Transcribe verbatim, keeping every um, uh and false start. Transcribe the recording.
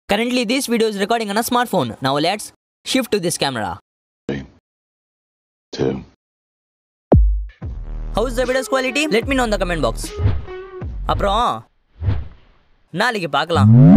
Currently, this video is recording on a smartphone. Now let's shift to this camera. Three, two. How's the video's quality? Let me know in the comment box. அப்புறம் நாளைக்கு பார்க்கலாம்.